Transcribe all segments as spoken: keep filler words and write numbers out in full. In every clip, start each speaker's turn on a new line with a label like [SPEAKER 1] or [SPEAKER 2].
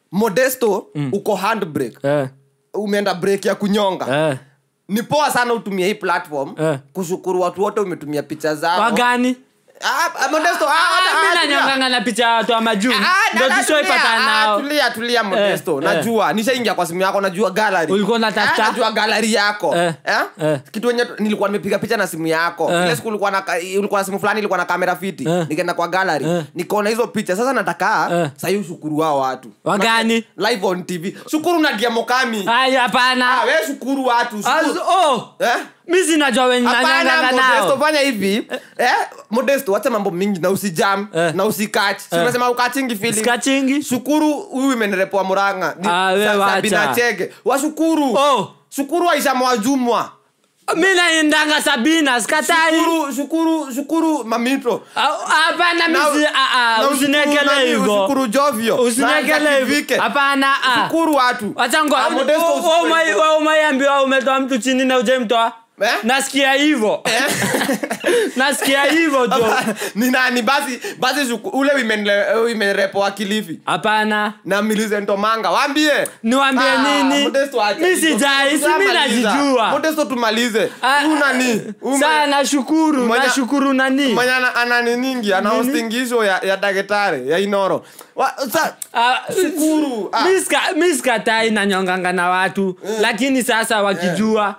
[SPEAKER 1] Modesto mm. uko handbrake
[SPEAKER 2] eh
[SPEAKER 1] umeenda break ya kunyonga
[SPEAKER 2] eh
[SPEAKER 1] ni poa sana utumie hii platform
[SPEAKER 2] eh.
[SPEAKER 1] kushukuru watu wote umetumia picha zao
[SPEAKER 2] wagani
[SPEAKER 1] ah Modesto ah
[SPEAKER 2] mimi nanyonganga na picha watu wa majuu ndio tusioipata nao
[SPEAKER 1] tulia tulia Modesto najua nishaingia kwa simu yako najua gallery
[SPEAKER 2] ulikuwa unatafuta
[SPEAKER 1] najua gallery yako
[SPEAKER 2] eh
[SPEAKER 1] kitu wenye nilikuwa nimepiga picha na simu yako ile siku ulikuwa na ulikuwa na simu fulani ilikuwa na kamera fiti nikaenda kwa gallery nikaona hizo picha sasa nataka sasa ushukuru wao watu
[SPEAKER 2] wagani
[SPEAKER 1] live on T V shukuru na Diamokami
[SPEAKER 2] haya hapana
[SPEAKER 1] ah wewe shukuru watu
[SPEAKER 2] oh eh mimi sinajua wewe nanyanga nao
[SPEAKER 1] Modesto fanya hivi eh Modesto acha mambo mingi na usijam eh. na usikach si eh. unasema ukachingi feeling
[SPEAKER 2] sikachingi
[SPEAKER 1] shukuru huyu imenerepo wa Muranga
[SPEAKER 2] ni
[SPEAKER 1] Sabina Chege washukuru
[SPEAKER 2] oh
[SPEAKER 1] shukuru Aisha Mwajumwa
[SPEAKER 2] mimi naendanga Sabina sikatai
[SPEAKER 1] shukuru shukuru shukuru Mamito
[SPEAKER 2] hapana mimi a a usinekele hivyo
[SPEAKER 1] shukuru Jovio
[SPEAKER 2] usinekele hivyo hapana
[SPEAKER 1] shukuru watu
[SPEAKER 2] acha ngo wewe mai wewe umeambiwa umetoa mtu chini na uje mtoa eh? Nasikia hivyo eh? Nasikia hivyo jo
[SPEAKER 1] ni nani basi basi ule women women rap wa Kilifi
[SPEAKER 2] hapana
[SPEAKER 1] na Millicent Omanga waambie
[SPEAKER 2] niwaambie ah, nini mimi sijai mimi najijua
[SPEAKER 1] Modesto tumalize huyu nani
[SPEAKER 2] sana nashukuru nashukuru nani
[SPEAKER 1] mwenye ana nini ana hostingisho ya ya daktari ya Inoro sasa shukuru
[SPEAKER 2] miska miska tai na nyonganga na watu lakini sasa wakijua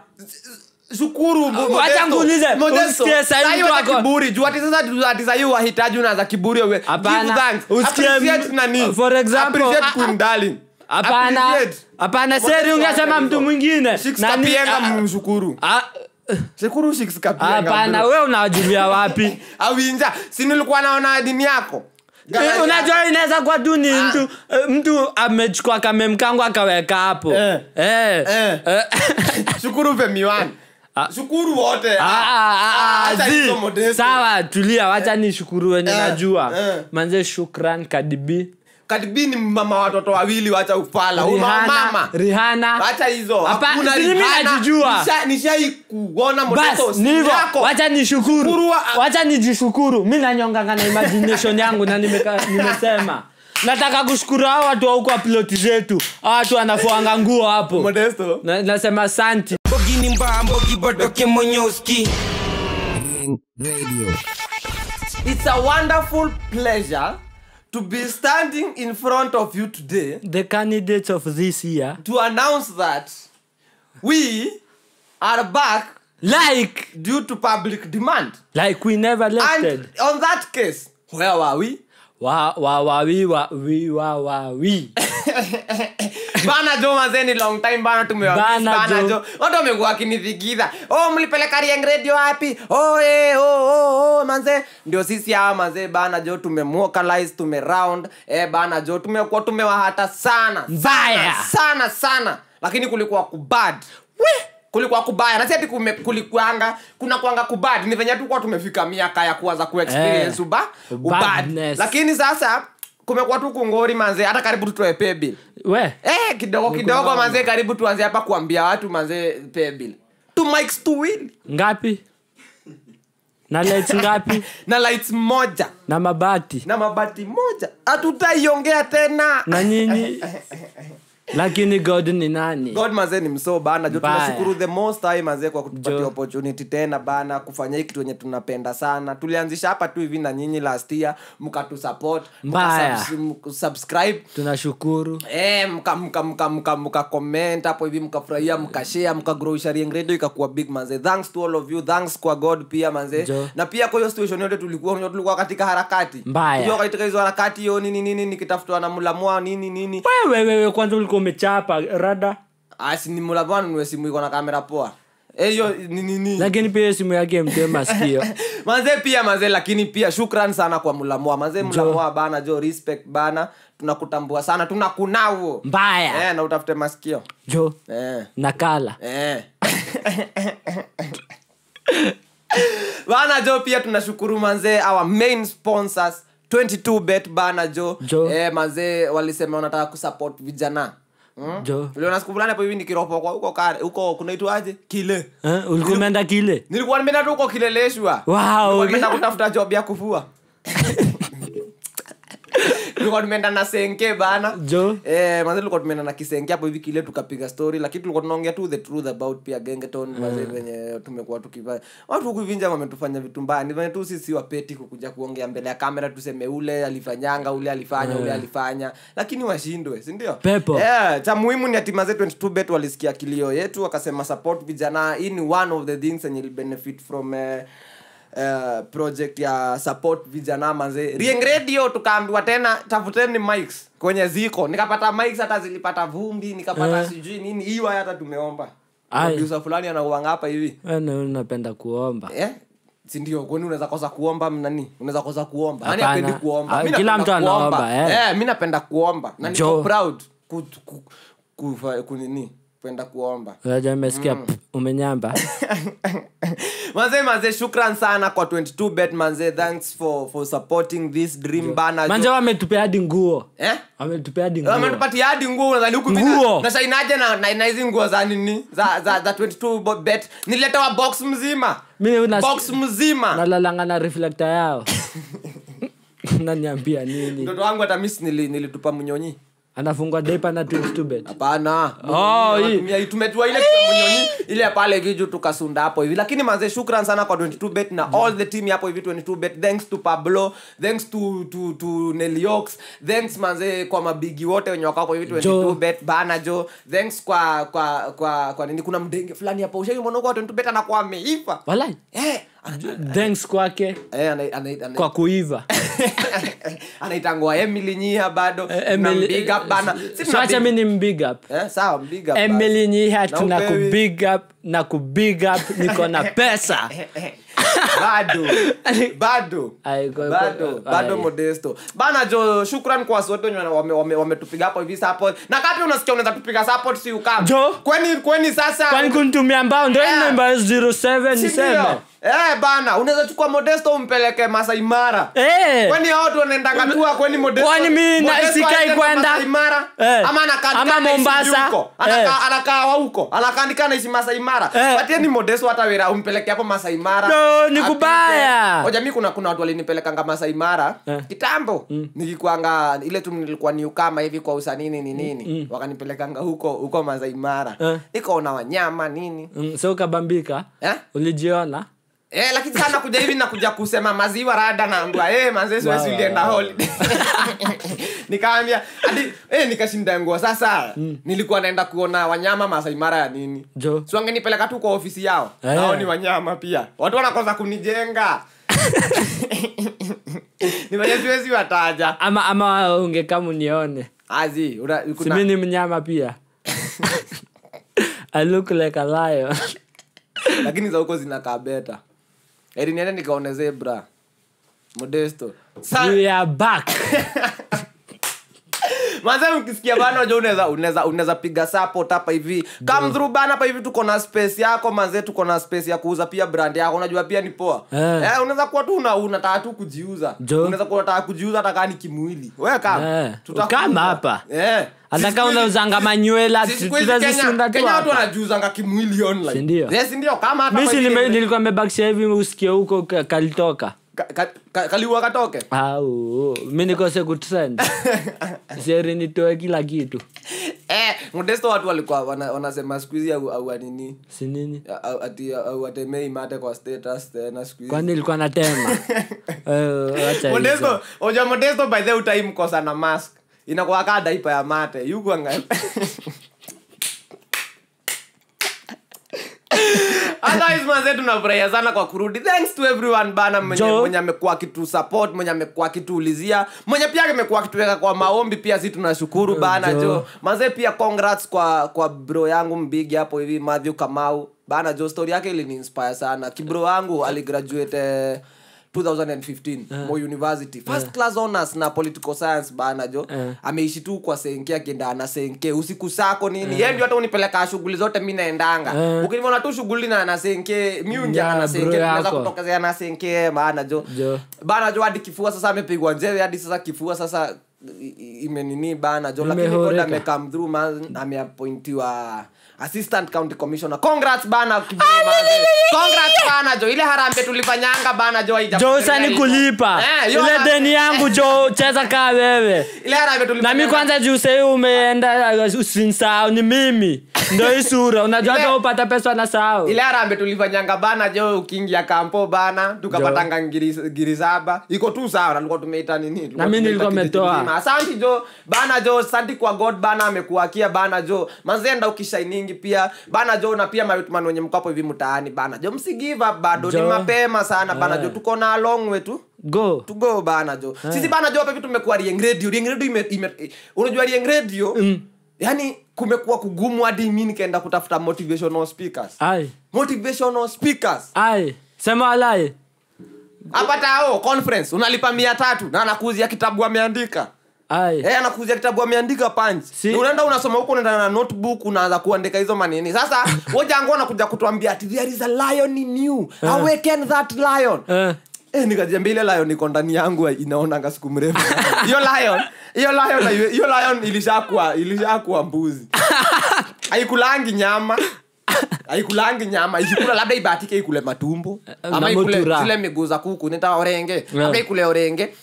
[SPEAKER 1] shukuru
[SPEAKER 2] acha ngulize
[SPEAKER 1] usikie sahihi wako kiburi juu ati sasa ati sahihi wahitaji unaanza kiburi wewe give thanks usikie nani
[SPEAKER 2] for example
[SPEAKER 1] appreciate Queen Darling
[SPEAKER 2] hapana hapana seri ungesema mtu mwingine
[SPEAKER 1] nani pienga mshukuru shukuru six kapienga
[SPEAKER 2] hapana wewe unawajulia wapi
[SPEAKER 1] awinja si nilikuwa naona dini yako
[SPEAKER 2] unajua inaweza kwa tu ni mtu mtu amechukua kamemkangu akaweka hapo
[SPEAKER 1] eh
[SPEAKER 2] eh
[SPEAKER 1] shukuru Femiwan shukuru wote
[SPEAKER 2] ah ah sawa tulia wacha ni shukuru wenye najua manze shukran Kadibi
[SPEAKER 1] Kadibi ni mama watoto wawili wacha ufala una mama
[SPEAKER 2] Rihanna
[SPEAKER 1] acha hizo
[SPEAKER 2] hakuna Rihanna najua
[SPEAKER 1] nishai kuona Modesto
[SPEAKER 2] yako wacha nishukuru wacha nijishukuru mimi nanyonganga na imagination yangu na nimesema nataka kushukuru hao watu wa huko plot zetu watu wanafuanga nguo hapo
[SPEAKER 1] Modesto
[SPEAKER 2] nasema asante
[SPEAKER 3] Bogini mba mbogi bodoke monyoski
[SPEAKER 1] radio. It's a wonderful pleasure to be standing in front of you today,
[SPEAKER 2] the candidates of this year,
[SPEAKER 1] to announce that we are back
[SPEAKER 2] like
[SPEAKER 1] due to public demand,
[SPEAKER 2] like we never left.
[SPEAKER 1] And on that case, where were we?
[SPEAKER 2] Wa wa wa we wa we wa wa we.
[SPEAKER 1] Bana jo mazeni long time bana tumewa bana jo. Watu wamekuwa kinithigiza. Oh mlipeleka Rieng Radio wapi? Oh eh oh oh oh manze ndio sisi hawa manze bana jo tumemwokalize tumeround eh bana jo tumekuwa tumewahata sana.
[SPEAKER 2] Mbaya
[SPEAKER 1] sana sana lakini kulikuwa kubad. We kulikuwa kubaya na sisi kulikuanga kuna kuanga kubad ni venye tu kwa tumefika miaka ya kuanza ku experience uba ubad lakini sasa kumekuwa tu kungori manze hata karibu tutoe pay bill
[SPEAKER 2] we
[SPEAKER 1] eh kidogo kidogo manze karibu tuanze hapa kuambia watu manze pay bill two mics two wheel
[SPEAKER 2] ngapi na lights ngapi
[SPEAKER 1] na lights moja
[SPEAKER 2] na mabati
[SPEAKER 1] na mabati moja hatutaiongea tena
[SPEAKER 2] na nyinyi lakini God ni nani?
[SPEAKER 1] God manze ni mso bana. Jo tunashukuru the most time manze kwa kutupatia opportunity tena bana kufanya hiki kitu yenye tunapenda sana. Tulianzisha hapa tu hivi na nyinyi last year mkatu support, mkasubscribe.
[SPEAKER 2] Tunashukuru.
[SPEAKER 1] Eh mka mka mka mka mka comment hapo hivi mkafurahia, mkashare, mkagrow Rieng Radio ikakuwa big manze. Thanks to all of you. Thanks kwa God pia manze. Jo. Na pia kwa hiyo situation yote tulikuwa tulikuwa katika harakati. Tulikuwa katika hizo harakati hiyo nini nini nikitafuta na mulamwa nini nini.
[SPEAKER 2] Wewe wewe kwanza ulikuwa umechapa rada.
[SPEAKER 1] Asi ni mulamwa ni simu iko na kamera poa. Eh hiyo nini nini.
[SPEAKER 2] Lakini pia simu yake mtema sikio.
[SPEAKER 1] Manze pia manze lakini pia shukran sana kwa mulamwa. Manze mulamwa bana jo respect bana. Tunakutambua sana, tunakunao.
[SPEAKER 2] Mbaya.
[SPEAKER 1] Eh na utafute masikio.
[SPEAKER 2] Jo.
[SPEAKER 1] Eh.
[SPEAKER 2] Nakala.
[SPEAKER 1] Eh. Bana jo pia tunashukuru manze our main sponsors twenty-two bet bana jo.
[SPEAKER 2] jo.
[SPEAKER 1] Eh manze walisema wanataka kusupport vijana.
[SPEAKER 2] Hmm? Jo.
[SPEAKER 1] Leo nasikubulana hapo hivi nikiropo kwa huko kare huko kunaitwaje? Kile.
[SPEAKER 2] Eh ulikuwa umeenda Kile?
[SPEAKER 1] Nilikuwa nimeenda huko Kileleshwa.
[SPEAKER 2] Wow.
[SPEAKER 1] Nimeenda kutafuta job ya kufua. tulikuwa tumeenda na senke bana
[SPEAKER 2] jo
[SPEAKER 1] eh manze tulikuwa tumeenda na kisenke hapo hivi kile tukapiga story lakini tulikuwa tunaongea tu the truth about pia Gengeton manze venye tumekuwa tukivaa watu huku vinja wametufanya vitu mbaya ni venye tu sisi wapeti kukuja kuongea mbele ya kamera tuseme ule alifanyanga ule alifanya ule alifanya lakini washindwe si ndio eh cha muhimu ni ati manze twenty-two bet walisikia kilio yetu wakasema support vijana in one of the things and will benefit from uh, Uh, project ya support vijana manze Rieng Radio tukaambiwa tena tafuteni mics kwenye ziko nikapata mics hata zilipata vumbi nikapata uh. sijui nini hiyo hata tumeomba producer fulani anauanga hapa hivi
[SPEAKER 2] wewe unapenda kuomba
[SPEAKER 1] eh si ndio kwani unaweza kosa kuomba nani unaweza kosa kuomba nani apendi kuomba
[SPEAKER 2] mimi kila mtu anaomba
[SPEAKER 1] eh eh mimi napenda kuomba na niko proud ku ku, ku, ku nini penda kuomba.
[SPEAKER 2] Unajua nimesikia mm. umenyamba.
[SPEAKER 1] Manze manze shukran sana kwa twenty-two bet manze, thanks for for supporting this dream yeah. Bana.
[SPEAKER 2] Manze wametupea hadi nguo.
[SPEAKER 1] Eh?
[SPEAKER 2] Wametupea hadi nguo.
[SPEAKER 1] Wametupatia hadi nguo unadhani huku
[SPEAKER 2] nguo.
[SPEAKER 1] Na sainaje na na hizo nguo za nini? Za za, za twenty-two bet. Niletewa box mzima.
[SPEAKER 2] Mimi una
[SPEAKER 1] box mzima.
[SPEAKER 2] Nalalanga na reflector yao. Unaniambia nini?
[SPEAKER 1] Mtoto wangu hata miss nilitupa mnyonyi.
[SPEAKER 2] Anafungwa depa na twenty-two bet.
[SPEAKER 1] Hapana.
[SPEAKER 2] Oh,
[SPEAKER 1] hii tumetua ile kwa mnyonyi ile pale video tukasunda hapo hivi. Lakini manze shukran sana kwa twenty-two bet na all the team hapo hivi twenty-two bet. Thanks to Pablo, thanks to to to Neliox, thanks manze kwa mabigi wote wenye wako hapo hivi twenty-two bet bana jo. Thanks kwa kwa kwa kwa nini kuna mdenge fulani hapo. Ushauri mbona kwa twenty-two bet anakuwa ameiva.
[SPEAKER 2] Wallahi.
[SPEAKER 1] Eh,
[SPEAKER 2] thanks kwake.
[SPEAKER 1] Eh ana, ana, ana,
[SPEAKER 2] kwa kuiva.
[SPEAKER 1] Anaitangwa Emily Nyiha bado.
[SPEAKER 2] Emily,
[SPEAKER 1] big up bana.
[SPEAKER 2] Si acha mimi ni big up.
[SPEAKER 1] Eh, sawa big up.
[SPEAKER 2] Emily Nyiha tuna ku big up na ku big up niko na pesa.
[SPEAKER 1] bado bado bado bado Modesto bana jo. Shukran kwa wote wenye wame wametupiga hapo hivi support, na kapi unasikia unaweza tupiga support si ukam kwani kwani sasa
[SPEAKER 2] kwani kunitumia mbao ndio yeah. Number zero seven seven
[SPEAKER 1] eh bana unaweza chukua Modesto umpeleke Masai Mara
[SPEAKER 2] eh
[SPEAKER 1] kwani hao watu wanaenda katua kwani Modesto
[SPEAKER 2] kwani mimi na sikai kwenda
[SPEAKER 1] Masai Mara eh. Ama
[SPEAKER 2] ama Mombasa
[SPEAKER 1] anakaa eh. Anakaa huko anakaandika na isi Masai Mara eh. Patieni Modesto hata wera umpeleke hapo Masai Mara
[SPEAKER 2] no ni kubaya.
[SPEAKER 1] Hoja mimi kuna kuna watu walinipeleka ngama Masai Mara eh. Kitambo mm. Nikikuanga ile tu nilikuwa ni ukama hivi kwa usanini ni nini mm. Wakanipeleka huko huko Masai Mara eh. Niko na wanyama nini
[SPEAKER 2] mm. So kabambika
[SPEAKER 1] eh?
[SPEAKER 2] Ulijiona
[SPEAKER 1] eh lakini sana kuja hivi na kuja kusema maziwa rada na ambwa eh manze siwezi wow, ulienda wow. Holiday nikaambia hadi eh nikashinda nguo sasa mm. Nilikuwa naenda kuona wanyama Masai Mara ya nini
[SPEAKER 2] jo
[SPEAKER 1] so wangenipeleka tu kwa ofisi yao eh. Hao ni wanyama pia watu wanakosa kunijenga ni wale siwezi wataja
[SPEAKER 2] ama ama ungekama nione
[SPEAKER 1] azi una
[SPEAKER 2] kuna mimi ni mnyama pia I look like a lion
[SPEAKER 1] lakini za huko zinakaa beta. Eri niende nikaone zebra. Modesto.
[SPEAKER 2] We are back.
[SPEAKER 1] Manze ukisikia bana unajua unaweza unaweza unaweza piga support hapa hivi. Come through bana hapa hivi tuko na space yako manze, tuko na space ya kuuza pia brand yako. Unajua pia ni poa. Eh, eh unaweza kuwa tu una unataka tu kujiuza. Unaweza kuwa unataka kujiuza hata kama ni kimwili. Wewe kama
[SPEAKER 2] eh. Tutakama hapa.
[SPEAKER 1] Eh.
[SPEAKER 2] Ataka unauzanga manywela tutazisunda tu.
[SPEAKER 1] Kenya watu wanajiuzanga kimwili online.
[SPEAKER 2] Ndio.
[SPEAKER 1] Yes ndio kama hata
[SPEAKER 2] mimi nilikuwa nimebakisha hivi usikie huko kalitoka.
[SPEAKER 1] Kaliwa katoke.
[SPEAKER 2] Au mimi niko se trend. Seri nitoe kila kitu.
[SPEAKER 1] Eh, Modesto watu walikuwa wanasema squeeze au au nini?
[SPEAKER 2] Si nini?
[SPEAKER 1] Ati au atemei mate kwa status tena squeeze.
[SPEAKER 2] Kwani nilikuwa natema. Eh, acha.
[SPEAKER 1] Modesto, oja Modesto by the time kosa na mask. Inakuwa kama diaper ya mate. Yuko anga. Otherwise manze tunafurahia sana kwa kurudi. Thanks to everyone bana mwenye mwenye amekuwa kitu support, mwenye amekuwa kitu ulizia, mwenye pia amekuwa kituweka kwa maombi pia sisi tunashukuru bana jo. Manze pia congrats kwa kwa bro yangu mbigi hapo hivi Matthew Kamau. Bana jo story yake ili inspire sana. Kibro wangu aligraduate twenty fifteen uh, Moi University first uh, class honors na political science bana jo uh, ameishi tu kwa senke akienda na senke usiku sako nini uh, yeye ndio hata unipeleka shughuli zote mimi naendanga uh, ukiniona tu shughuli na na senke mimi unja na senke tunaweza kutokezea na senke bana jo, jo. Bana jo hadi kifua sasa amepigwa njeve hadi sasa kifua sasa imenini bana jo lakini God ame come through man ameappointiwa assistant county commissioner. Congrats bana kibro man. Congrats bana jo ile harambe tulifanyanga bana jo haija.
[SPEAKER 2] Jo sani kulipa. Eh, ile deni yangu jo cheza kaa wewe.
[SPEAKER 1] Ile harambe tulifanyanga.
[SPEAKER 2] Na mimi kwanza juu sasa umeenda usinsao ni mimi. Ndio isura unajua hata upata pesa na sao.
[SPEAKER 1] Ile harambe tulifanyanga bana jo ukiingia kampo bana tukapatanga ngiri saba. Iko tu sawa tulikuwa tumeita nini?
[SPEAKER 2] Na mimi nilikuwa nimetoa.
[SPEAKER 1] Asante jo bana jo asante kwa God bana amekuakia bana jo. Manzenda ukishainingi pia bana jo na pia mawitman wenye mkapo hivi mtaani bana jo msigive up bado jo. Ni mapema sana bana jo tuko na long way tu
[SPEAKER 2] go
[SPEAKER 1] to go bana jo hey. Sisi bana jo hapa vitu tumekuwa Rieng Radio Rieng Radio ime, ime unajua Rieng Radio mm. Yani kumekuwa kugumu hadi mimi nikaenda kutafuta motivational speakers
[SPEAKER 2] ai
[SPEAKER 1] motivational speakers
[SPEAKER 2] ai sema alai
[SPEAKER 1] hapa tao conference unalipa mia tatu na anakuuzia kitabu ameandika.
[SPEAKER 2] Ai.
[SPEAKER 1] Eh anakuuzia kitabu ameandika punch. Si. Unaenda unasoma huko unaenda na notebook unaanza kuandika hizo maneno. Sasa woja ango anakuja kutuambia ati there is a lion in you. Uh. Awaken that lion. Uh. Eh nikajiambia ile lion iko ndani yangu inaonanga siku mrefu. Hiyo lion, hiyo lion, hiyo lion ilishakuwa ilishakuwa mbuzi. Haikulangi nyama. Haikulangi nyama. Ikikula labda ibatike ikule matumbo. Ama ikule zile miguu za kuku nita orenge. Labda ikule orenge.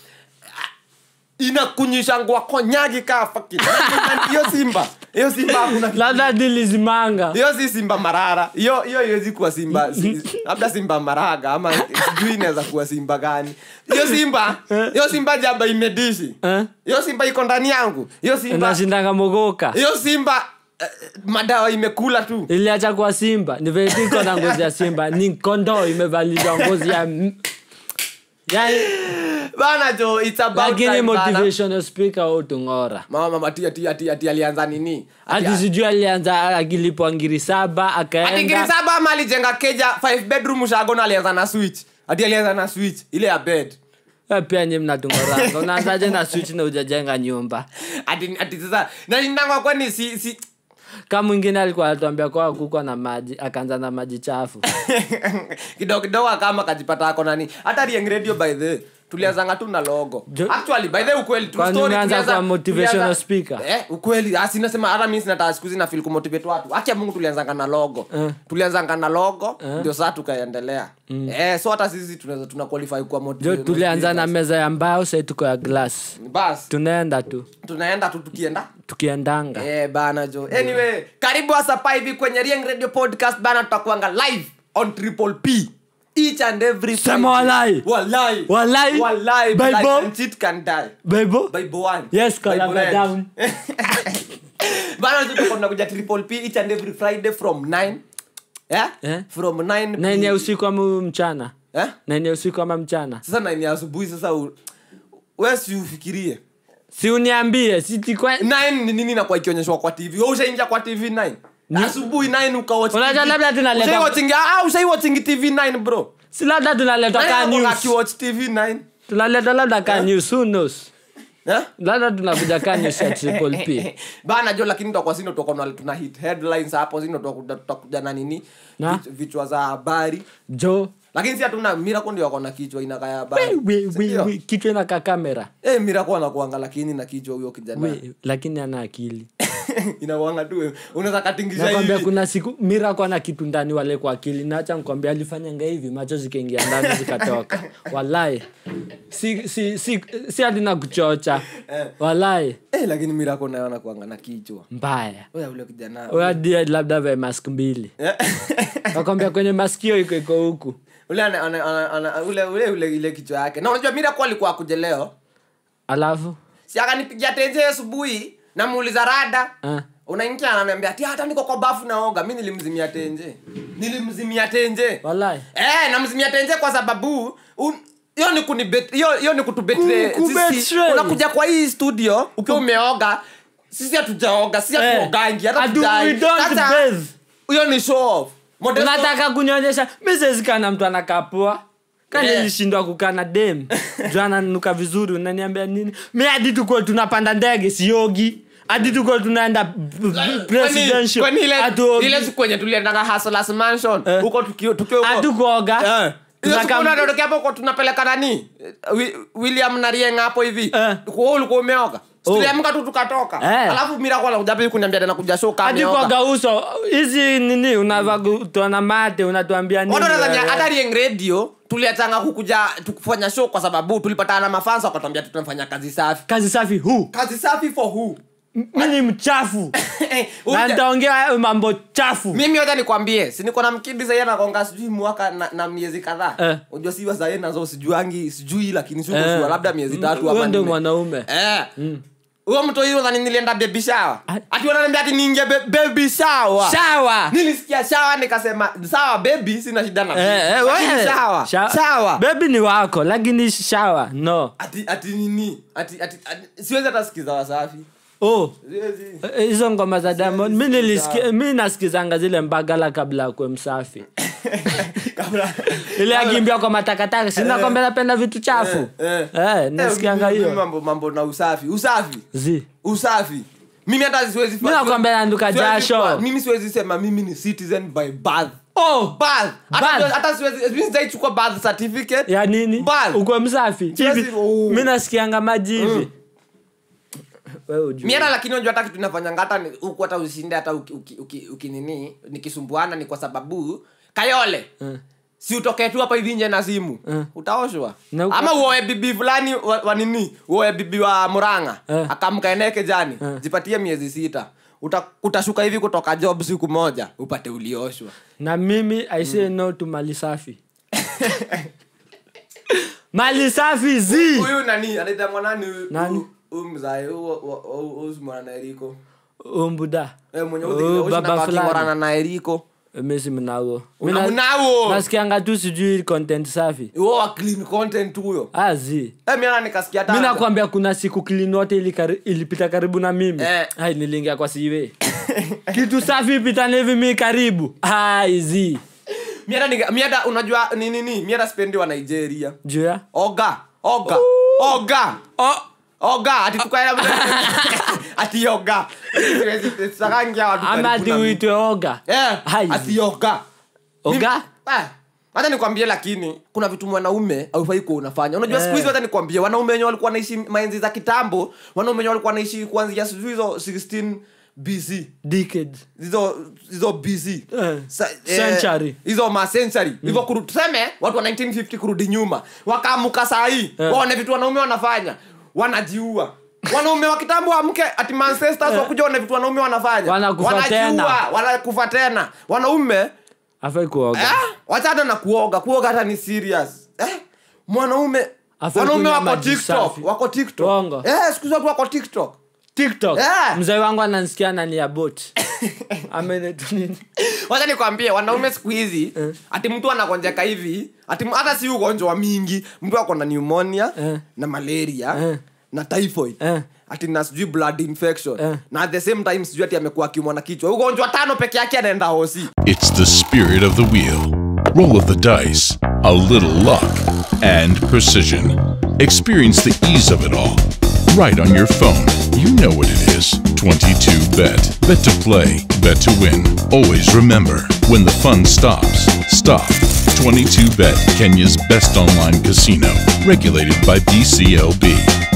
[SPEAKER 1] Inakunyisha ngwa konyagi ka fucking hiyo simba hiyo simba kuna
[SPEAKER 2] labda dilizimanga
[SPEAKER 1] hiyo si simba marara hiyo hiyo haiwezi kuwa simba labda simba maraga ama sijui inaweza kuwa simba gani hiyo simba hiyo simba jaba imedishi hiyo simba iko ndani yangu hiyo simba
[SPEAKER 2] inashindanga mogoka
[SPEAKER 1] hiyo simba uh, madawa imekula tu
[SPEAKER 2] iliacha kuwa simba ni vile iko na ngozi ya simba ni kondoo imevalishwa ngozi ya yani
[SPEAKER 1] bana jo it's about
[SPEAKER 2] like time motivational speaker au tungora
[SPEAKER 1] mama mati ati ati ati alianza nini
[SPEAKER 2] ati sijui alianza akilipwa ngiri saba akaenda
[SPEAKER 1] ati ngiri saba ama alijenga keja five bedroom shagona alianza na switch ati alianza na switch ile ya bed
[SPEAKER 2] pia nyinyi mnatungora unaanzaje na switch na hujajenga nyumba
[SPEAKER 1] ati ati sasa na ninangwa kwani si si
[SPEAKER 2] kama mwingine alikuwa anatuambia kwa kuko na maji akaanza na maji chafu
[SPEAKER 1] kidogo kidogo kama kajipata ako nani hata Rieng Radio by the tulianzanga tu na logo jo, actually by the ukweli tu
[SPEAKER 2] story tulianza kwa motivational speaker
[SPEAKER 1] eh ukweli asi nasema hata mimi sina siku hizi na feel ku motivate watu acha Mungu tulianzanga na logo uh. tulianzanga na logo uh. ndio sasa tukaendelea mm. eh so hata sisi tunaweza tuna qualify kwa motivational
[SPEAKER 2] jo tulianza na meza ya mbao sasa tuko ya glass
[SPEAKER 1] bas
[SPEAKER 2] tunaenda tu
[SPEAKER 1] tunaenda tu tukienda
[SPEAKER 2] tukiendanga
[SPEAKER 1] eh bana jo anyway yeah. Karibu hapa hivi kwenye Rieng Radio podcast bana tutakuanga live on Triple P each and every
[SPEAKER 2] Friday. Wallahi.
[SPEAKER 1] Wallahi.
[SPEAKER 2] Wallahi.
[SPEAKER 1] Wallahi.
[SPEAKER 2] Bible.
[SPEAKER 1] And cheat can die.
[SPEAKER 2] Bible.
[SPEAKER 1] Bible one.
[SPEAKER 2] Yes, Kalanga down.
[SPEAKER 1] Bana tuko tunakuja Triple P each and every Friday from nine. Yeah?
[SPEAKER 2] Yeah.
[SPEAKER 1] From nine.
[SPEAKER 2] nine ya usiku ama mchana?
[SPEAKER 1] Eh?
[SPEAKER 2] nine ya usiku ama mchana?
[SPEAKER 1] Sasa nine ya asubuhi sasa wewe si ufikirie.
[SPEAKER 2] Si uniambie, si tikwa
[SPEAKER 1] nine ni nini na kwa ikionyeshwa kwa T V. Wewe ushaingia kwa T V nine? Asubuhi nine ukawatch.
[SPEAKER 2] Unajua labda tunaleta.
[SPEAKER 1] Ushayi watching ah ushayi watching T V nine bro.
[SPEAKER 2] Si labda tunaleta ka news.
[SPEAKER 1] Unaki watch T V nine.
[SPEAKER 2] Tunaleta labda ka news who knows.
[SPEAKER 1] Eh?
[SPEAKER 2] Labda tunakuja ka news ya Triple P.
[SPEAKER 1] Bana jo lakini tutakuwa sino tutakuwa tuna hit headlines hapo sino tutakuja na nini? Vichwa za habari.
[SPEAKER 2] Jo
[SPEAKER 1] lakini si hatuna Miracle ndio wako na kichwa inakaya habari.
[SPEAKER 2] Wewe kichwa na kamera.
[SPEAKER 1] Eh Miracle anakuanga lakini na kichwa huyo kijana.
[SPEAKER 2] Wewe lakini ana akili.
[SPEAKER 1] Inakuanga tu unaweza katingisha hivi.
[SPEAKER 2] Nakwambia kuna siku Miracle ana kitu ndani wale kwa akili na acha nikwambia alifanya hivi macho zikaingia ndani zikatoka. Wallahi. Si si si si hadi na kuchocha. Wallahi.
[SPEAKER 1] Eh lakini Miracle naye anakuanga na kichwa.
[SPEAKER 2] Mbaya.
[SPEAKER 1] Wewe ule kijana.
[SPEAKER 2] Wewe dia labda vya mask mbili. Nakwambia kwenye maskio iko iko huku.
[SPEAKER 1] Ule ana, ana, ana ule ule ule ile kichwa yake. Na unajua Miracle alikuwa akuje leo.
[SPEAKER 2] Alafu
[SPEAKER 1] si akanipigia tenje asubuhi na muuliza rada. Uh. Unaingia ananiambia ati hata niko kwa bafu naoga. Mimi nilimzimia tenje. Nilimzimia tenje.
[SPEAKER 2] Wallahi.
[SPEAKER 1] Eh namzimia tenje kwa sababu hiyo ni kunibet hiyo hiyo ni kutubetray. Sisi unakuja kwa hii studio ukiwa umeoga. Sisi hatujaoga, si hatuogangi hata tudai. Sasa hiyo ni show off.
[SPEAKER 2] Unataka kunyonyesha message kana mtu anakapua. Kani yeah. Nilishindwa kukana dem. Jana nuka vizuri unaniambia nini? Mimi hadi tuko tunapanda ndege siogi. Hadi tuko tunaenda presidential.
[SPEAKER 1] Kwani ile ile siku kwenye tulienda Hustlers Mansion huko tukio tukio huko.
[SPEAKER 2] Hadi kuoga.
[SPEAKER 1] Tunakam ndio hapo kwa tunapeleka nani? William na Rienga hapo hivi. Kwa ulikuwa umeoga. Tuliamka tu tukatoka.
[SPEAKER 2] Eh.
[SPEAKER 1] Alafu Miracle anakuja kuniambia tena kuja show kama.
[SPEAKER 2] Hadi kwa gauso hizi nini unavaa mate unatuambia nini?
[SPEAKER 1] Watu wanadhania hata Rieng Radio tuliatanga kukuja tukufanya show kwa sababu tulipatana na mafans wakatuambia tunafanya kazi safi.
[SPEAKER 2] Kazi safi who?
[SPEAKER 1] Kazi safi for who?
[SPEAKER 2] Mimi mchafu. Na nitaongea mambo chafu.
[SPEAKER 1] Mimi hata nikwambie, si niko na mkidi sasa yana konga sijui mwaka na, na miezi kadhaa. Eh. Unajua si wasa yeye nazo sijuangi sijui lakini sio eh. Kwa labda miezi tatu hapa.
[SPEAKER 2] Ndio mwanaume.
[SPEAKER 1] Eh. Mm. Huyo mtu yule ndani nilienda baby shower. Ati wananiambia ati niingie baby shower.
[SPEAKER 2] Shower.
[SPEAKER 1] Nilisikia shower nikasema sawa baby sina shida na.
[SPEAKER 2] Eh, eh wewe.
[SPEAKER 1] Shower.
[SPEAKER 2] Shower. Baby ni wako lakini shower no.
[SPEAKER 1] Ati ati nini? Ati ati, ati siwezi hata sikiza Wasafi.
[SPEAKER 2] Oh. Hizo ngoma za Diamond mimi nilisikia mimi nasikizanga zile Mbagala kabla kwa Msafi. Kabla ile akimbia kwa matakataka sina kwamba napenda vitu chafu. Eh, nasikianga hiyo.
[SPEAKER 1] Mambo mambo na usafi. Usafi.
[SPEAKER 2] Zi.
[SPEAKER 1] Usafi. Mimi hata siwezi
[SPEAKER 2] mimi nakwambia naanduka jasho.
[SPEAKER 1] Mimi siwezi sema mimi ni citizen by birth.
[SPEAKER 2] Oh,
[SPEAKER 1] birth. Hata hata siwezi mimi sitachukua birth certificate.
[SPEAKER 2] Ya nini? Uko Msafi. Hivi mimi nasikianga maji hivi. Wewe ujue.
[SPEAKER 1] Miara lakini unajua hata kitu tunafanya hata huko hata usinde hata uki nini nikisumbuana ni kwa sababu Kayole. Mm. Si utoke tu hapa hivi nje na simu. Mm. Utaoshwa. Ama uoe bibi fulani wa, wa nini? Uoe bibi wa Muranga. Mm. Akamkaeneke jani. Mm. Jipatie miezi sita. Uta, utashuka hivi kutoka job siku moja upate ulioshwa.
[SPEAKER 2] Na mimi I say mm. no to mali safi. Mali safi zi.
[SPEAKER 1] Huyu nani? Anaitwa mwanani?
[SPEAKER 2] Nani?
[SPEAKER 1] Umzae huo mwana na Eriko.
[SPEAKER 2] Umbuda.
[SPEAKER 1] Eh mwenye udhi baba fulani na Eriko.
[SPEAKER 2] Mimi mnao.
[SPEAKER 1] Mimi mnao.
[SPEAKER 2] Nasikianga tu sijui content safi.
[SPEAKER 1] Wao clean content huyo.
[SPEAKER 2] Azi.
[SPEAKER 1] Eh mimi nikasikia hata.
[SPEAKER 2] Mimi nakwambia kuna siku clean wote ili ilipita karibu na mimi. Eh. Hai nilingia kwa siwe. Kitu safi pita hivi mimi karibu. Hai zi.
[SPEAKER 1] Mimi hata mimi hata unajua nini nini? Mimi hata spendi wa Nigeria.
[SPEAKER 2] Jua?
[SPEAKER 1] Oga. Oga. Oga. Oh. Oga ati tukaenda ati yoga sakangia watu
[SPEAKER 2] ama ati uitwe oga
[SPEAKER 1] eh ati yoga
[SPEAKER 2] oga
[SPEAKER 1] eh hata nikwambie lakini kuna vitu mwanaume haufai kuwa unafanya unajua siku hizi hata nikwambie wanaume wenyewe walikuwa wanaishi maenzi za kitambo wanaume wenyewe walikuwa wanaishi kuanzia hizo sixteen B C
[SPEAKER 2] decades
[SPEAKER 1] hizo hizo B C
[SPEAKER 2] century
[SPEAKER 1] hizo ma century hivyo kurudi tuseme watu wa nineteen fifty kurudi nyuma wakaamuka saa hii waone vitu wanaume wanafanya wanajiua wanaume wa kitambo amke ati ancestors wakuja wana vitu wanaume wanafanya
[SPEAKER 2] wanajiua
[SPEAKER 1] wanakufa tena wanaume
[SPEAKER 2] afai kuoga
[SPEAKER 1] eh wachana na kuoga kuoga hata ni serious eh mwanaume wanaume wako TikTok wako TikTok eh siku zote wako TikTok
[SPEAKER 2] TikTok yeah. Mzee wangu ananisikia nani ya bot amene tu nini
[SPEAKER 1] wacha nikwambie wanaume siku hizi uh. ati mtu anagonjeka hivi ati hata si ugonjwa mingi mtu ako na pneumonia uh. na malaria uh. na typhoid uh. ati na sijui blood infection uh. na at the same time sijui ati amekuwa akiumwa na kichwa ugonjwa tano peke yake anaenda hosi.
[SPEAKER 4] It's the spirit of the wheel, roll of the dice, a little luck and precision. Experience the ease of it all right on your phone. You know what it is. twenty-two bet. Bet to play, bet to win. Always remember, when the fun stops, stop. twenty-two bet, Kenya's best online casino. Regulated by B C L B.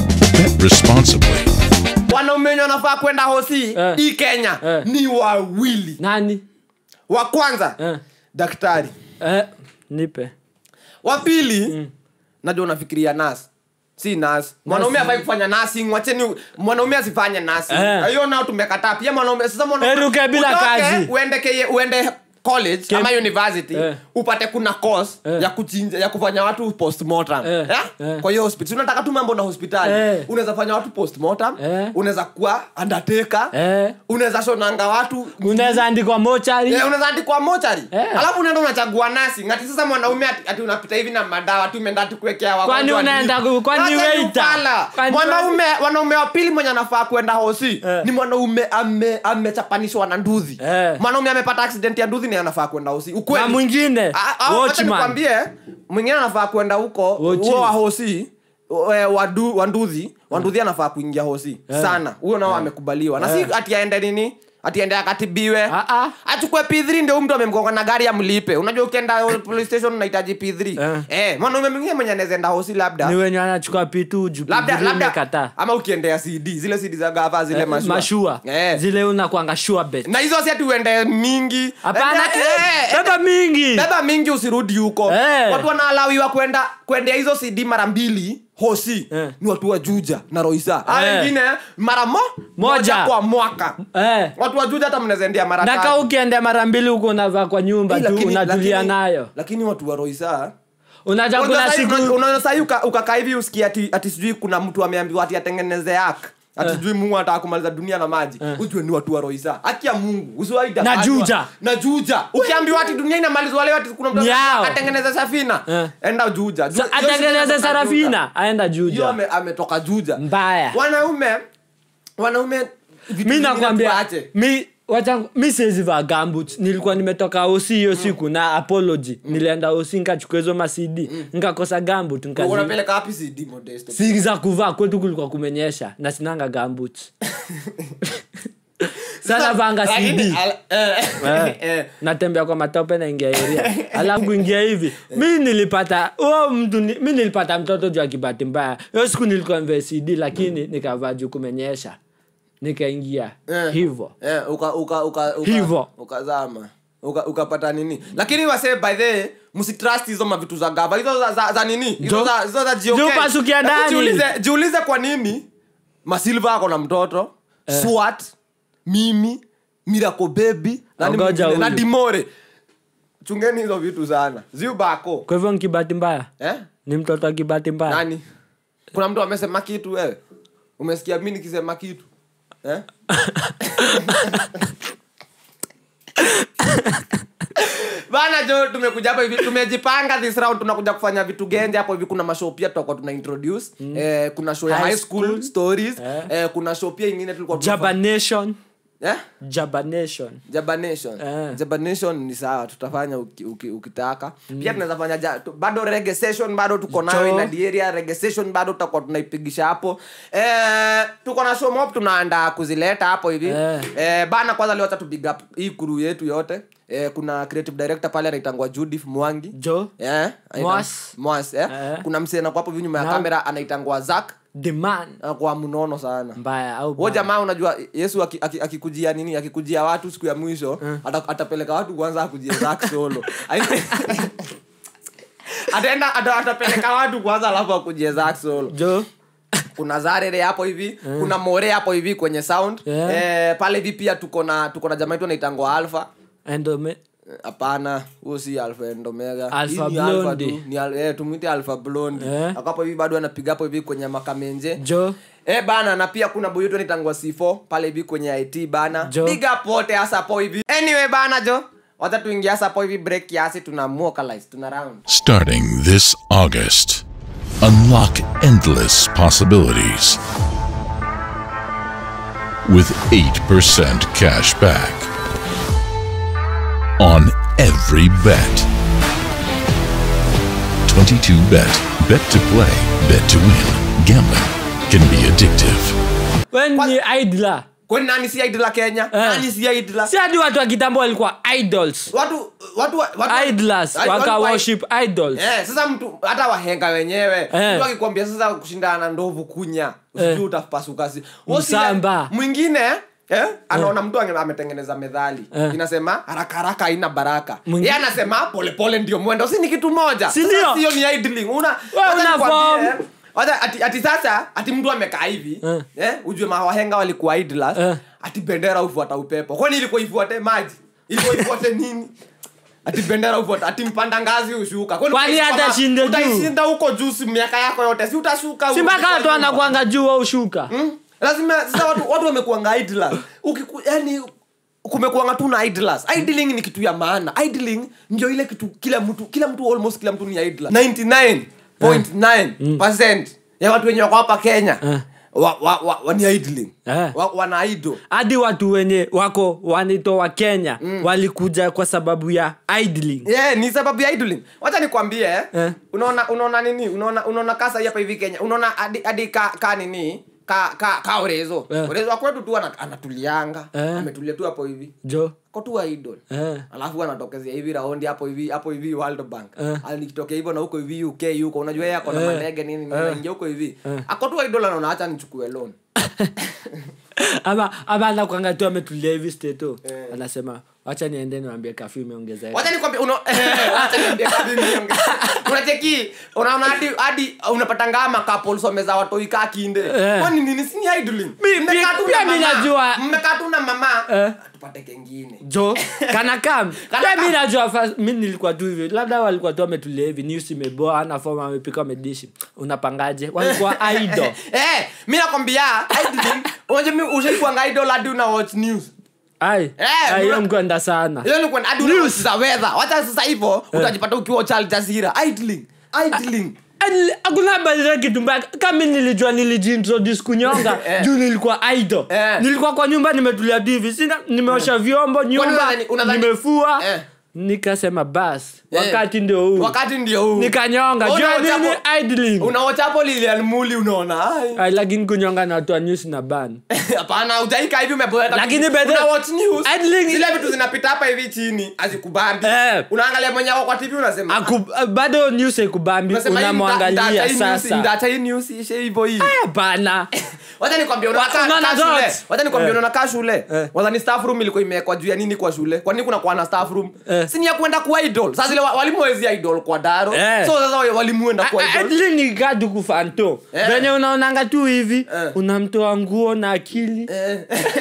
[SPEAKER 4] Bet responsibly.
[SPEAKER 1] Wanaume wanafaa kwenda hosi uh, hii Kenya uh, ni wawili.
[SPEAKER 2] Nani?
[SPEAKER 1] Wa kwanza uh, daktari.
[SPEAKER 2] Eh, uh, nipe.
[SPEAKER 1] Wa pili mm. najua unafikiria nurse. Si nurse. Mwanaume hafai kufanya nursing, wacheni mwanaume asifanye nursing. Hiyo nao tumekataa. Pia mwanaume sasa mwanaume
[SPEAKER 2] eruke bila kazi.
[SPEAKER 1] Uende ke uende college Kem. ama university eh. upate kuna course eh. ya kuchinja ya kufanya watu postmortem eh. eh? eh. kwa hiyo hospital unataka tu mambo na hospitali eh. unaweza fanya watu postmortem eh. unaweza kuwa undertaker eh. unaweza shonanga watu
[SPEAKER 2] unaweza andikwa mochari
[SPEAKER 1] eh unaweza andikwa mochari eh. alafu unaenda unachagua nasi ngati sasa mwanaume ati, ati unapita hivi na madawa tu umeenda tu kuwekea wako
[SPEAKER 2] kwani unaenda kwani waiter
[SPEAKER 1] mwanaume wanaume wa pili mwenye anafaa kwenda hosi eh. ni mwanaume ame amechapanishwa na nduthi eh. mwanaume amepata accident ya nduthi anafaa kwenda hosi ukweli
[SPEAKER 2] na mwingine
[SPEAKER 1] watchman nikwambie mwingine anafaa kwenda huko huo wa hosi wadu wanduzi wanduzi anafaa kuingia hosi yeah. sana huyo nao yeah. amekubaliwa na yeah. si ati aende nini ati ende akatibiwe.
[SPEAKER 2] Ah ah.
[SPEAKER 1] Achukue P three ndio mtu amemgonga na gari amlipe. Unajua ukienda police station unahitaji P three. Eh, eh mwanaume mwingine mwenye anaweza enda hosi labda.
[SPEAKER 2] Ni wenye anachukua P two juu.
[SPEAKER 1] Labda labda ama ukiendea C D, zile C D za gava zile eh, mashua.
[SPEAKER 2] Mashua. Eh. Zile unakuanga sure bet.
[SPEAKER 1] Na hizo si ati uende mingi.
[SPEAKER 2] Hapana, eh, beba mingi.
[SPEAKER 1] Beba mingi usirudi huko.
[SPEAKER 2] Eh.
[SPEAKER 1] Watu wanaalawiwa kwenda kwendea hizo C D mara mbili. Hosi
[SPEAKER 2] eh.
[SPEAKER 1] Ni watu wa Juja na Roisa. Ah eh. Wengine mara mo moja, moja kwa mwaka. Eh. Watu wa Juja hata mnaweza endea mara tatu.
[SPEAKER 2] Naka ukienda mara mbili huko unavaa kwa nyumba tu unatulia nayo.
[SPEAKER 1] Lakini watu wa Roisa
[SPEAKER 2] unaja kuna siku
[SPEAKER 1] unaona sasa ukakaa hivi usikia ati ati sijui kuna mtu ameambiwa ati atengeneze yak. Ati sijui Mungu anataka kumaliza dunia na maji. Ujue ni watu wa Roisa. Haki ya Mungu. Usiwaida.
[SPEAKER 2] Na Juja.
[SPEAKER 1] Na Juja. Ukiambiwa ati dunia inamalizwa leo ati kuna mtu atengeneza safina. Enda Juja.
[SPEAKER 2] Atengeneza safina, aenda Juja.
[SPEAKER 1] Yeye ame, ametoka Juja.
[SPEAKER 2] Mbaya.
[SPEAKER 1] Wanaume wanaume
[SPEAKER 2] mimi nakwambia mimi wacha mimi siwezi vaa gumboots. Nilikuwa nimetoka O C hiyo siku mm. na apology. Mm. Nilienda O C nikachukua hizo ma C D. Mm. Nikakosa gumboot nikazi.
[SPEAKER 1] Unapeleka wapi C D Modesto?
[SPEAKER 2] Si za kuvaa kwetu kulikuwa kumenyesha na sinanga gumboots. Sasa vanga C D. Eh. Natembea kwa matope na ingia area. Alafu ingia hivi. Mimi nilipata oh mtu mimi nilipata mtoto juu akibati mbaya. Hiyo siku nilikuwa nimevaa C D lakini nikavaa juu kumenyesha. Nikaingia
[SPEAKER 1] eh,
[SPEAKER 2] hivyo
[SPEAKER 1] eh uka uka uka
[SPEAKER 2] hivyo
[SPEAKER 1] ukazama uka ukapata nini lakini wase by the msitrust hizo mavitu za gava hizo za, za, za nini hizo za hizo za G O K
[SPEAKER 2] Jopa sukia ndani
[SPEAKER 1] jiulize jiulize kwa nini Masilva ako na mtoto eh. Swat mimi Miracle Baby na, na Dimore chungeni hizo vitu sana ziu bako
[SPEAKER 2] kwa hivyo nikibati mbaya
[SPEAKER 1] eh
[SPEAKER 2] ni mtoto akibati mbaya
[SPEAKER 1] nani kuna mtu amesema kitu wewe umesikia mimi nikisema kitu eh bana jo tumekuja hapa hivi tumejipanga this round tunakuja kufanya vitu genje hapo hivi kuna mashow pia tutakuwa tuna introduce mm. eh kuna show ya high school, school stories eh. eh kuna show pia nyingine tulikuwa
[SPEAKER 2] Jaba Nation
[SPEAKER 1] eh
[SPEAKER 2] Jaba Nation
[SPEAKER 1] Jaba Nation eh. Jaba Nation ni sawa tutafanya uki, uki, ukitaka mm. Pia tunaweza fanya ja, tu, bado reggae session bado tuko nayo in the area reggae session bado tutakuwa tunaipigisha hapo eh tuko na show mob tunaandaa kuzileta hapo hivi eh, eh bana kwanza leo tatu big up hii crew yetu yote eh kuna creative director pale anaitangwa Judith Mwangi
[SPEAKER 2] Jo
[SPEAKER 1] eh
[SPEAKER 2] Mwas
[SPEAKER 1] Mwas eh, eh. Kuna msee na hapo nyuma ya kamera anaitangwa Zack
[SPEAKER 2] the man
[SPEAKER 1] kwa mnono sana
[SPEAKER 2] mbaya au
[SPEAKER 1] wao jamaa unajua Yesu akikujia aki, aki nini akikujia watu siku ya mwisho uh. atapeleka watu kwanza akujia Zack solo ataenda atapeleka watu kwanza alafu akujia Zack solo
[SPEAKER 2] jo
[SPEAKER 1] kuna Zarere hapo hivi uh. Kuna More hapo hivi kwenye sound yeah. Eh pale hivi pia tuko na tuko na jamaa yetu anaitangwa Alpha
[SPEAKER 2] Endome
[SPEAKER 1] hapana huo si Alpha and Omega
[SPEAKER 2] Alpha Blondy
[SPEAKER 1] ni eh tumuite Alpha Blondy yeah. Akapo hivi bado anapiga hapo hivi kwenye makamenje
[SPEAKER 2] jo
[SPEAKER 1] eh bana na pia kuna boy yetu anitangwa C four pale hivi kwenye I T bana jo. Big up wote hasa hapo hivi anyway bana jo wacha tuingie hasa hapo hivi break kiasi tuna vocalize tuna round
[SPEAKER 4] starting this August unlock endless possibilities with eight percent cash back on every bet. twenty-two bet. Bet to play. Bet to win. Gambling can be addictive.
[SPEAKER 2] When ni idler.
[SPEAKER 1] Kwani nani si idler Kenya? Uh, nani si idler?
[SPEAKER 2] Si hadi watu wa kitambo walikuwa idols.
[SPEAKER 1] Watu watu watu
[SPEAKER 2] idlers waka worship idols.
[SPEAKER 1] Eh, sasa mtu hata wahenga wenyewe. Eh. Mtu akikwambia sasa kushindana na ndovu kunya, usijui eh. Utapasuka si.
[SPEAKER 2] Msamba.
[SPEAKER 1] Mwingine eh anaona eh. Mtu ametengeneza methali eh. Inasema haraka haraka haina baraka. Yeye anasema pole pole ndio mwendo. Si ni kitu moja.
[SPEAKER 2] Sasa
[SPEAKER 1] sio ni idling. Una
[SPEAKER 2] una
[SPEAKER 1] Wada ati, ati sasa ati mtu amekaa hivi eh, eh ujue mawahenga walikuwa idlers eh. Ati bendera ufuata upepo. Kwani ilikuwa ifuate maji? Ilikuwa ifuate nini? Ati bendera ufuata ati mpanda ngazi ushuka.
[SPEAKER 2] Kwani hata shinde juu.
[SPEAKER 1] Utashinda huko juu si miaka yako yote. Si utashuka huko.
[SPEAKER 2] Si mpaka watu wanakuanga juu au ushuka.
[SPEAKER 1] Hmm? Lazima sasa watu watu wamekuanga idlers. Ukiku yani kumekuanga tu na idlers. Idling ni kitu ya maana. Idling ndio ile kitu kila mtu kila mtu almost kila mtu ni idler. ninety-nine point nine percent uh. ya watu wenye wako hapa Kenya uh. wa, wa, wa, wa ni idling uh. wa, wana idle
[SPEAKER 2] hadi watu wenye wako wanito wa Kenya mm. walikuja kwa sababu ya idling
[SPEAKER 1] yeah ni sababu ya idling wacha nikwambie uh. unaona unaona nini unaona unaona kasa hapa hivi Kenya unaona hadi hadi ka, ka nini ka ka ka Orezo
[SPEAKER 2] Eh.
[SPEAKER 1] Orezo kwetu tu ana- anatulianga
[SPEAKER 2] Eh.
[SPEAKER 1] ametulia tu hapo hivi
[SPEAKER 2] jo
[SPEAKER 1] ko tu idol
[SPEAKER 2] eh
[SPEAKER 1] alafu anatokezea hivi raundi hapo hivi hapo hivi World Bank
[SPEAKER 2] Eh.
[SPEAKER 1] alikitokea hivyo na huko hivi U K huko unajua yeye ako na mandege nini na anaingia huko hivi ako tu idol anaona acha nichukue loan
[SPEAKER 2] ama ama anakuanga tu ametulia hivi steto anasema acha niende niambie kafi imeongezeka
[SPEAKER 1] wacha nikwambie uno wacha niambie kafi imeongezeka unacheki unaona hadi hadi unapata ngama couples wameza watoi kaa kinde
[SPEAKER 2] Eh.
[SPEAKER 1] kwani nini si idling
[SPEAKER 2] Mi-
[SPEAKER 1] Mmekaa tu
[SPEAKER 2] pia
[SPEAKER 1] na
[SPEAKER 2] mi
[SPEAKER 1] mama.
[SPEAKER 2] najua.
[SPEAKER 1] Mmekaa tu na mama
[SPEAKER 2] Eh.
[SPEAKER 1] tupate kengine
[SPEAKER 2] jo kana kam
[SPEAKER 1] Kana
[SPEAKER 2] pia
[SPEAKER 1] kam.
[SPEAKER 2] mimi najua first- mimi nilikuwa tu hivi labda walikuwa tu wametulia hivi news imeboa ana form amepika amedishi unapangaje walikuwa idol
[SPEAKER 1] eh mimi nakwambia idling unajua mimi ushaikuwa idol hadi una watch news
[SPEAKER 2] ai
[SPEAKER 1] Eh,
[SPEAKER 2] ai hiyo
[SPEAKER 1] mna-
[SPEAKER 2] mkwenda sana
[SPEAKER 1] hiyo ni kwenda hadi una watch za weather wacha sasa hivyo utajipata ukiwa Al Jazeera idling idling
[SPEAKER 2] Ani- hakuna badala kitu mbaya kama mimi nilijua nilijiintroduce kunyonga
[SPEAKER 1] Eh.
[SPEAKER 2] juu nilikuwa idol
[SPEAKER 1] Eh.
[SPEAKER 2] nilikuwa kwa nyumba nimetulia tu hivi sina nimeosha vyombo nyumba
[SPEAKER 1] unadhani- unadhani-
[SPEAKER 2] nimefua
[SPEAKER 1] Eh.
[SPEAKER 2] nikasema bas
[SPEAKER 1] Eh.
[SPEAKER 2] wakati ndio huu
[SPEAKER 1] wakati ndio huu
[SPEAKER 2] nikanyonga
[SPEAKER 1] Una
[SPEAKER 2] jua
[SPEAKER 1] watch
[SPEAKER 2] nini
[SPEAKER 1] hapo-
[SPEAKER 2] idling
[SPEAKER 1] unaocha hapo Lilian Muli unaona ai
[SPEAKER 2] ai lakini kunyonga na watu wa news na ban
[SPEAKER 1] hapana hujaika hivi umeboeka
[SPEAKER 2] Lakini bedhe-
[SPEAKER 1] una watch news
[SPEAKER 2] Idling-
[SPEAKER 1] zile vitu zinapita hapa hivi chini azikubambi
[SPEAKER 2] Eh.
[SPEAKER 1] unaangalia mwenye wako kwa T V unasema
[SPEAKER 2] Aku, bado news haikubambi
[SPEAKER 1] unasema hii nda-
[SPEAKER 2] unamwangalia
[SPEAKER 1] ndacha hii news-
[SPEAKER 2] sasa
[SPEAKER 1] ndacha hii news ishe hivyo hii
[SPEAKER 2] hapana
[SPEAKER 1] wacha nikwambie unakaa
[SPEAKER 2] Unaona
[SPEAKER 1] kaa shule
[SPEAKER 2] dots.
[SPEAKER 1] wacha nikwambie
[SPEAKER 2] Eh.
[SPEAKER 1] unakaa shule
[SPEAKER 2] Eh.
[SPEAKER 1] wadhani staff room ilikuwa imewekwa juu ya nini kwa shule kwa nini kuna kwa na staff room
[SPEAKER 2] Eh.
[SPEAKER 1] si ni ya kwenda kwa idol sasa zile wa- walimu wezi idol kwa daro
[SPEAKER 2] Eh.
[SPEAKER 1] so sasa walimu enda kwa idol
[SPEAKER 2] idling ni gadu kufanto
[SPEAKER 1] Eh.
[SPEAKER 2] venye unaonanga tu hivi
[SPEAKER 1] Eh.
[SPEAKER 2] unamtoa nguo na akili
[SPEAKER 1] Eh.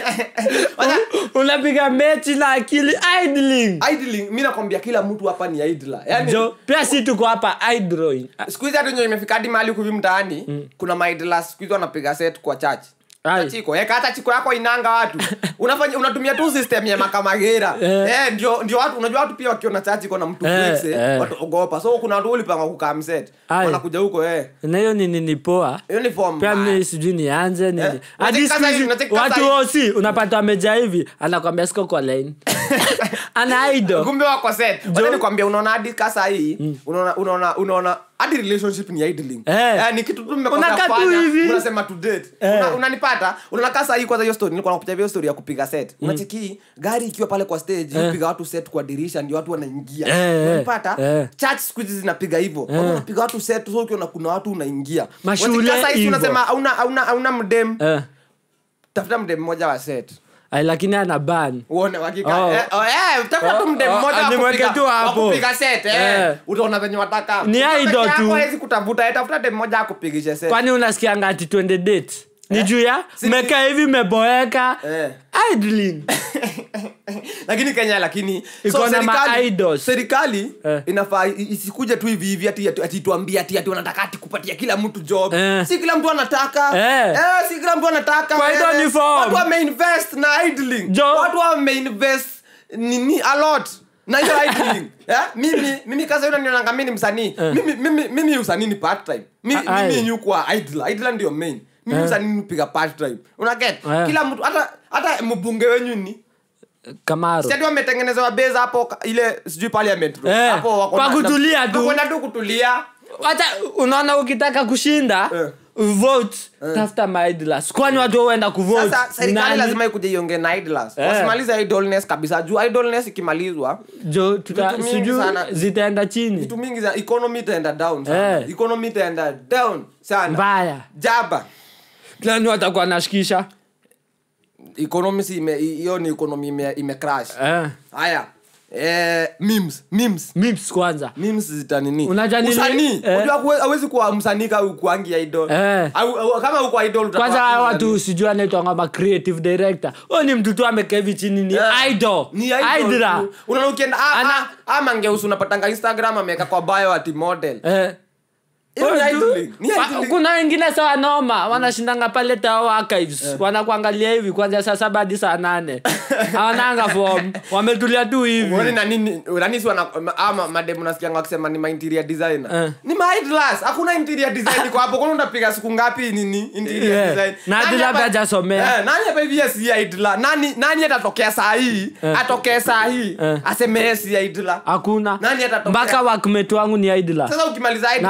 [SPEAKER 1] Wacha-
[SPEAKER 2] unapiga mechi na akili idling
[SPEAKER 1] idling mimi nakwambia kila mtu hapa ni idler yani
[SPEAKER 2] jo pia si tuko hapa idling
[SPEAKER 1] siku hizi hata nyo imefika hadi mahali kuvi mtaani kuna maidlas siku hizi wanapiga set kwa church
[SPEAKER 2] Ai.
[SPEAKER 1] chiko eka hata chiko yako inanga watu unafanya unatumia tu system ya makamagera
[SPEAKER 2] Eh.
[SPEAKER 1] eh ndio ndio watu unajua watu pia wakiona church iko na mtu
[SPEAKER 2] Eh,
[SPEAKER 1] flex eh,
[SPEAKER 2] eh.
[SPEAKER 1] watu ogopa so kuna watu ulipanga kukaa mset
[SPEAKER 2] Ai.
[SPEAKER 1] wanakuja huko eh
[SPEAKER 2] na hiyo ni nini poa
[SPEAKER 1] uniform
[SPEAKER 2] pia
[SPEAKER 1] mbaya.
[SPEAKER 2] mimi sijui nianze
[SPEAKER 1] Eh.
[SPEAKER 2] nini hadi
[SPEAKER 1] Unataka
[SPEAKER 2] siku hizi
[SPEAKER 1] hivi, unataka
[SPEAKER 2] watu
[SPEAKER 1] hivi.
[SPEAKER 2] wosi unapata wameja hivi anakwambia siko kwa line ana idol
[SPEAKER 1] kumbe wako set wacha nikwambia unaona hadi kasa hii unaona unaona unaona hadi relationship ni idling
[SPEAKER 2] Eh.
[SPEAKER 1] ni kitu tu mmekosa
[SPEAKER 2] Unakaa tu
[SPEAKER 1] kufanya
[SPEAKER 2] hivi.
[SPEAKER 1] unasema to date
[SPEAKER 2] Eh.
[SPEAKER 1] Una- unanipata unaona kasa hii kwanza hiyo story nilikuwa nakupitia hiyo story ya kupiga set unacheki gari ikiwa pale kwa stage
[SPEAKER 2] Eh.
[SPEAKER 1] upiga watu set kwa dirisha ndio watu wanaingia
[SPEAKER 2] Eh, eh.
[SPEAKER 1] unanipata
[SPEAKER 2] Eh.
[SPEAKER 1] church siku hizi zinapiga hivyo watu wanapiga watu set so ukiona kuna watu unaingia
[SPEAKER 2] Mashule
[SPEAKER 1] Unacheki kasa hii
[SPEAKER 2] hivyo.
[SPEAKER 1] unasema hauna hauna hauna mdem
[SPEAKER 2] eh
[SPEAKER 1] tafuta mdem mmoja wa set
[SPEAKER 2] ai lakini ana ban
[SPEAKER 1] uone hakika
[SPEAKER 2] Oh.
[SPEAKER 1] eh oh, eh tafuta tu mdem
[SPEAKER 2] Oh,
[SPEAKER 1] mmoja
[SPEAKER 2] oh,
[SPEAKER 1] wa
[SPEAKER 2] nimweke
[SPEAKER 1] kupiga
[SPEAKER 2] tu hapo.
[SPEAKER 1] wa kupiga set eh
[SPEAKER 2] Eh.
[SPEAKER 1] utaona venye wataka
[SPEAKER 2] Ni
[SPEAKER 1] Ukiwa
[SPEAKER 2] idol
[SPEAKER 1] peke
[SPEAKER 2] tu.
[SPEAKER 1] yako hawezi kutafuta eh tafuta dem mmoja akupigishe set
[SPEAKER 2] kwani unasikianga ati twende date ni juu ya
[SPEAKER 1] Si-
[SPEAKER 2] meka hivi meboeka
[SPEAKER 1] Eh.
[SPEAKER 2] idling
[SPEAKER 1] lakini Kenya lakini
[SPEAKER 2] Iko na ma
[SPEAKER 1] serikali
[SPEAKER 2] idols.
[SPEAKER 1] serikali
[SPEAKER 2] Eh.
[SPEAKER 1] inafaa i- isikuje tu hivi hivi ati ati- ati tuambie ati ati wanataka ati kupatia kila mtu job
[SPEAKER 2] Eh.
[SPEAKER 1] si kila mtu anataka
[SPEAKER 2] Eh.
[SPEAKER 1] eh si kila mtu anataka
[SPEAKER 2] Kwa hiyo
[SPEAKER 1] eh.
[SPEAKER 2] ni form.
[SPEAKER 1] watu wameinvest na idling
[SPEAKER 2] Jo-
[SPEAKER 1] watu wameinvest nini a lot na hiyo idling eh mimi mimi kaza yule nionanga mimi ni msanii mimi mimi mimi usanii ni part time mimi
[SPEAKER 2] Ah,
[SPEAKER 1] mimi
[SPEAKER 2] aye.
[SPEAKER 1] nyukwa idler idler ndio main mimi
[SPEAKER 2] Eh.
[SPEAKER 1] usanii nipiga part time una get
[SPEAKER 2] Eh.
[SPEAKER 1] kila mtu hata hata mbunge wenyu ni
[SPEAKER 2] kamaro
[SPEAKER 1] Sasa wametengenezewa base hapo ka- ile sijui parliament room.
[SPEAKER 2] Eh,
[SPEAKER 1] Hapo wako
[SPEAKER 2] kwa
[SPEAKER 1] na-
[SPEAKER 2] kutulia
[SPEAKER 1] na-
[SPEAKER 2] tu.
[SPEAKER 1] Kwenda tu kutulia.
[SPEAKER 2] hata unaona ukitaka kushinda
[SPEAKER 1] Eh.
[SPEAKER 2] vote tafuta maidlas kwani watu huenda kuvote
[SPEAKER 1] Sasa serikali
[SPEAKER 2] Nani?
[SPEAKER 1] lazima ikuje iongee na idlers.
[SPEAKER 2] Eh.
[SPEAKER 1] Wasimalize idleness kabisa. Juu idleness ikimalizwa,
[SPEAKER 2] jo tuta
[SPEAKER 1] Vitu mingi
[SPEAKER 2] sijui
[SPEAKER 1] sana.
[SPEAKER 2] zitaenda chini
[SPEAKER 1] vitu mingi za economy itaenda down sana.
[SPEAKER 2] Eh.
[SPEAKER 1] Economy itaenda down sana.
[SPEAKER 2] mbaya
[SPEAKER 1] Jaba.
[SPEAKER 2] nani watakuwa nashikisha
[SPEAKER 1] Economy si ime hiyo ni economy ime, ime crash.
[SPEAKER 2] eh
[SPEAKER 1] Haya. Eh memes, memes.
[SPEAKER 2] mips kwanza
[SPEAKER 1] Memes zita nini?
[SPEAKER 2] Unajua nini?
[SPEAKER 1] Usanii.
[SPEAKER 2] Eh.
[SPEAKER 1] Unajua kuwe- hawezi kuwa msanii kama ukuangi idol.
[SPEAKER 2] Eh.
[SPEAKER 1] Au, au, kama uko idol utakuwa
[SPEAKER 2] kwanza hawa
[SPEAKER 1] msanii.
[SPEAKER 2] watu sijui anaitwanga ma creative director huyo ni mtu tu amekaa hivi chini ni
[SPEAKER 1] Yeah.
[SPEAKER 2] idol
[SPEAKER 1] Ni idol
[SPEAKER 2] idra
[SPEAKER 1] tu. Unaona ukienda ah,
[SPEAKER 2] Ana-
[SPEAKER 1] ah, ah, mangeusi unapatanga Instagram ameweka kwa bio ati model.
[SPEAKER 2] eh
[SPEAKER 1] Hiyo ni
[SPEAKER 2] Huyo tu-
[SPEAKER 1] idling. Ni
[SPEAKER 2] Wa-
[SPEAKER 1] idling.
[SPEAKER 2] kuna wengine sawa noma wanashindanga pale Tao archives wanakuangalia hivi kwanza saa saba hadi saa nane hawananga form wametulia tu hivi
[SPEAKER 1] Uone na nini nani si wana ama madem unasikianga wakisema ni ma interior designer.
[SPEAKER 2] Eh.
[SPEAKER 1] Ni ma idlers. Hakuna interior design kwa hapo. Kwani unapiga siku ngapi nini interior
[SPEAKER 2] Yeah.
[SPEAKER 1] design?
[SPEAKER 2] Na
[SPEAKER 1] Nani
[SPEAKER 2] hadi labda
[SPEAKER 1] hapa-
[SPEAKER 2] hajasomea.
[SPEAKER 1] Eh, nani hapa hivi yes si idler? Nani nani atatokea saa hii? Atokee saa hii. Aseme yes si idler.
[SPEAKER 2] hakuna
[SPEAKER 1] Nani atatokea?
[SPEAKER 2] mpaka workmate wangu ni idler
[SPEAKER 1] Sasa ukimaliza idling
[SPEAKER 2] Na
[SPEAKER 1] si
[SPEAKER 2] kona
[SPEAKER 1] umemaliza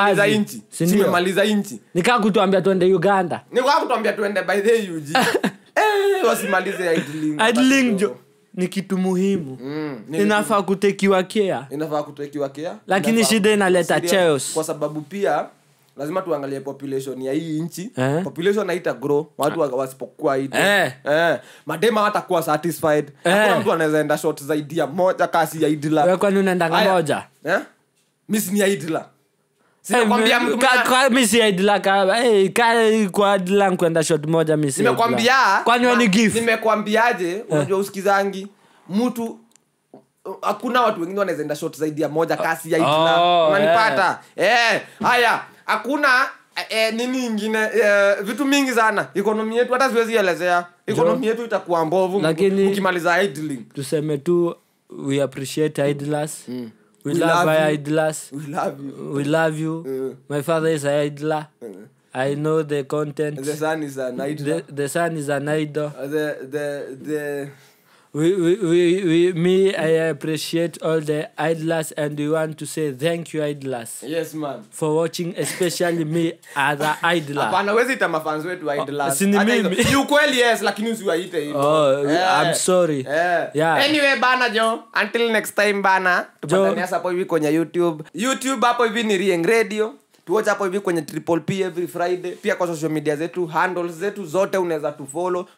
[SPEAKER 1] tumemaliza inchi tumemaliza inchi
[SPEAKER 2] nikaa kutuambia tuende Uganda
[SPEAKER 1] nikaa kutuambia tuende by the U G eh wasimalize idling
[SPEAKER 2] idling jo ni kitu muhimu mm, inafaa kutekiwa care
[SPEAKER 1] inafaa kutekiwa care
[SPEAKER 2] lakini shida inaleta chaos
[SPEAKER 1] kwa sababu pia lazima tuangalie population ya hii nchi eh? Population haita grow watu wasipokuwa hivi eh. eh madema hatakuwa satisfied eh. Hakuna mtu anaweza enda short zaidi ya moja kasi ya idla
[SPEAKER 2] wewe kwani unaenda moja
[SPEAKER 1] eh mimi ni idla sinakwambia mtu
[SPEAKER 2] kwa mimi si idla ka eh ka kwa idla kwenda short moja mimi si
[SPEAKER 1] nimekwambia
[SPEAKER 2] kwani wewe ni gift
[SPEAKER 1] nimekwambiaje unajua usikizangi mtu hakuna watu wengine wanaweza enda short zaidi ya moja kasi ya idla oh, unanipata yeah. eh haya hakuna eh, nini nyingine eh, vitu mingi sana economy yetu hata siwezi elezea economy yetu itakuwa mbovu ukimaliza idling
[SPEAKER 2] tuseme tu we appreciate idlers mm. we, we love, love our idlers
[SPEAKER 1] we love you
[SPEAKER 2] we love you uh. my father is a idler uh. I know the content
[SPEAKER 1] the son is an idler
[SPEAKER 2] the, the son is an idol
[SPEAKER 1] uh, the the the
[SPEAKER 2] We, we we we me I appreciate all the idlers and we want to say thank you idlers.
[SPEAKER 1] Yes man.
[SPEAKER 2] For watching especially me as a idler.
[SPEAKER 1] Hapana wezi ita mafans wetu idlers.
[SPEAKER 2] Si ni mimi.
[SPEAKER 1] Ni ukweli yes lakini usiwaite hivyo.
[SPEAKER 2] Oh, yeah. I'm sorry.
[SPEAKER 1] Yeah. yeah. Anyway bana jo, until next time bana. Tupatane hapo hivi kwenye YouTube. YouTube hapo hivi ni Rieng Radio. Tuocha hapo hivi kwenye Triple P every Friday. Pia kwa social media zetu, handles zetu zote unaweza tu follow.